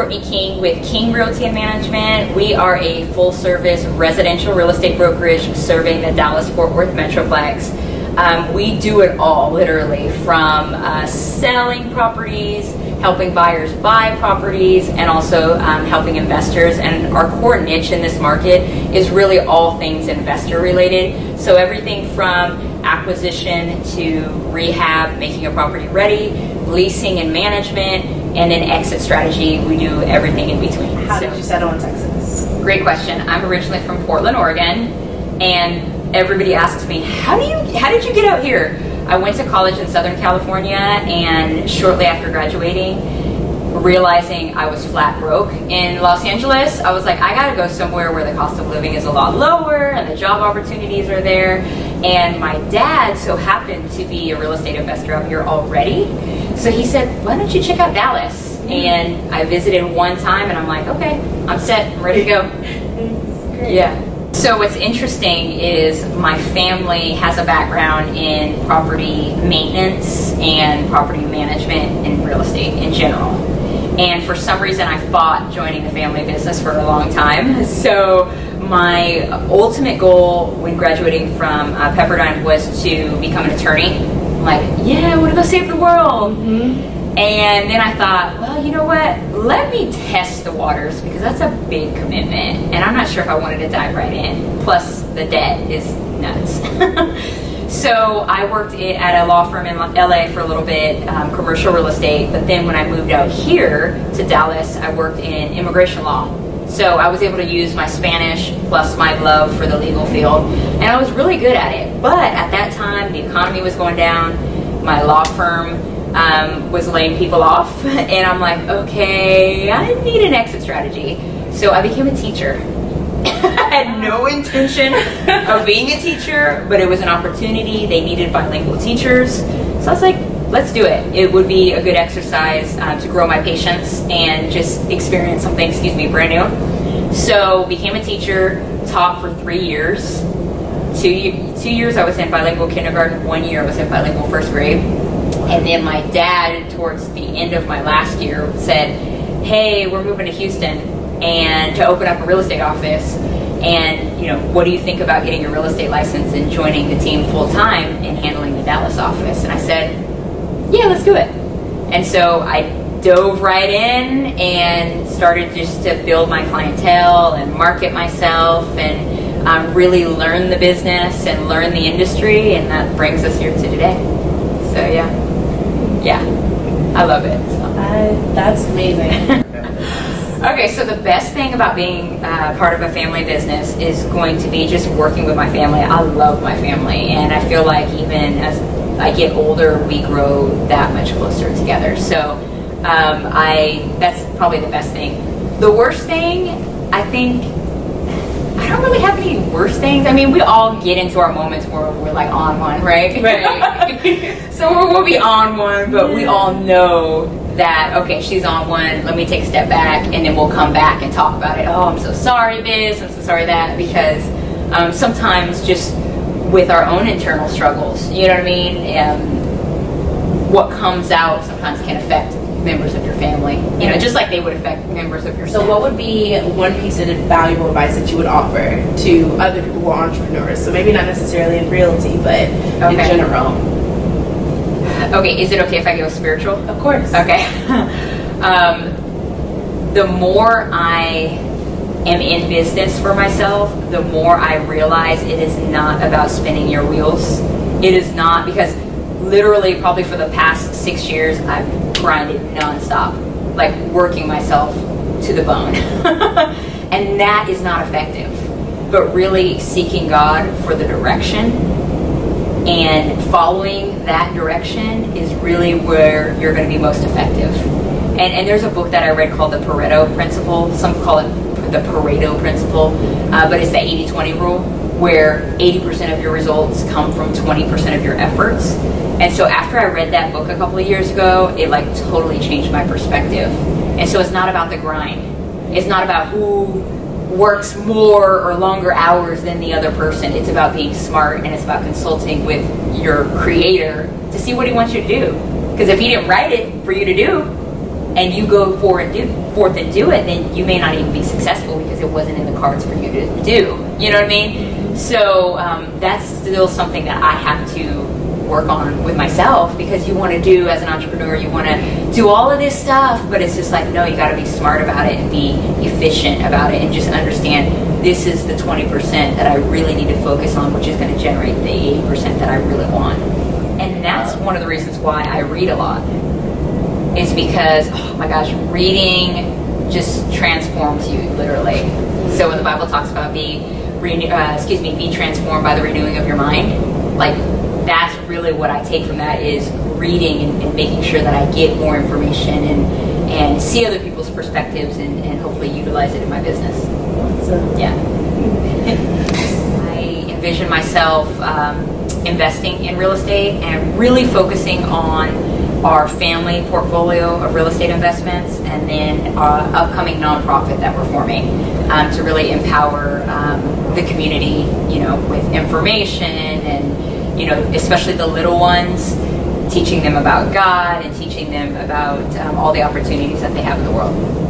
Courtney King with King Realty and Management. We are a full-service residential real estate brokerage serving the Dallas-Fort Worth Metroplex. We do it all, literally, from selling properties, helping buyers buy properties, and also helping investors. And our core niche in this market is really all things investor related. So everything from acquisition to rehab, making a property ready, leasing and management, and then exit strategy. We do everything in between. How did you settle in Texas? Great question. I'm originally from Portland, Oregon, and everybody asks me, how did you get out here? I went to college in Southern California, and shortly after graduating, realizing I was flat broke in Los Angeles, I was like, I gotta go somewhere where the cost of living is a lot lower and the job opportunities are there. And my dad so happened to be a real estate investor out here already. So he said, why don't you check out Dallas? And I visited one time and I'm like, okay, I'm set, I'm ready to go. Yeah. So what's interesting is my family has a background in property maintenance and property management and real estate in general. And for some reason I fought joining the family business for a long time. So my ultimate goal when graduating from Pepperdine was to become an attorney. I'm like, yeah, I want to go save the world. And then I thought, well, you know what? Let me test the waters, because that's a big commitment. And I'm not sure if I wanted to dive right in. Plus, the debt is nuts. So I worked at a law firm in LA for a little bit, commercial real estate. But then when I moved out here to Dallas, I worked in immigration law. So I was able to use my Spanish plus my love for the legal field. And I was really good at it. But at that time, the economy was going down. My law firm was laying people off, and I'm like, okay, I need an exit strategy. So I became a teacher. I had no intention of being a teacher, but it was an opportunity. They needed bilingual teachers. So I was like, let's do it. It would be a good exercise to grow my patience and just experience something, brand new. So became a teacher, taught for 3 years. 2 years I was in bilingual kindergarten, 1 year I was in bilingual first grade. And then my dad, towards the end of my last year, said, hey, we're moving to Houston and to open up a real estate office. And, you know, what do you think about getting your real estate license and joining the team full time and handling the Dallas office? And I said, yeah, let's do it. And so I dove right in and started just to build my clientele and market myself and really learn the business and learn the industry. And that brings us here to today. So yeah, I love it. So. That's amazing. Okay, so the best thing about being part of a family business is going to be just working with my family. I love my family, and I feel like even as I get older, we grow that much closer together. So that's probably the best thing. The worst thing, I think, I don't really have any worst things. I mean, we all get into our moments where we're like on one, right? Right. So we'll be on one, but we all know that, okay, she's on one, let me take a step back, and then we'll come back and talk about it. Oh, I'm so sorry this, I'm so sorry that, because sometimes just with our own internal struggles, you know what I mean? What comes out sometimes can affect members of your family, you know, just like they would affect members of your So what would be one piece of valuable advice that you would offer to other people who are entrepreneurs? So maybe not necessarily in realty, but in general. Okay, is it okay if I go spiritual? Of course. Okay. The more I am in business for myself, the more I realize it is not about spinning your wheels. It is not, because literally probably for the past 6 years, I've grinded nonstop, like working myself to the bone. And that is not effective. But really seeking God for the direction and following that direction is really where you're going to be most effective. And there's a book that I read called the Pareto Principle. Some call it the Pareto Principle, but it's the 80-20 rule, where 80% of your results come from 20% of your efforts. And so after I read that book a couple of years ago, it like totally changed my perspective. And so it's not about the grind. It's not about who works more or longer hours than the other person. It's about being smart, and it's about consulting with your creator to see what he wants you to do. Because if he didn't write it for you to do, and you go forth and do it, then you may not even be successful because it wasn't in the cards for you to do. You know what I mean? So that's still something that I have to work on with myself, because you want to do, as an entrepreneur, you want to do all of this stuff, but it's just like, no, you got to be smart about it and be efficient about it, and just understand this is the 20% that I really need to focus on, which is going to generate the 80% that I really want. And that's one of the reasons why I read a lot, is because, oh my gosh, reading just transforms you, literally. So when the Bible talks about be transformed by the renewing of your mind, like, that's really what I take from that, is reading and making sure that I get more information and see other people's perspectives and hopefully utilize it in my business. So. Yeah. I envision myself investing in real estate and really focusing on our family portfolio of real estate investments, and then our upcoming nonprofit that we're forming to really empower the community, with information and, especially the little ones, teaching them about God and teaching them about all the opportunities that they have in the world.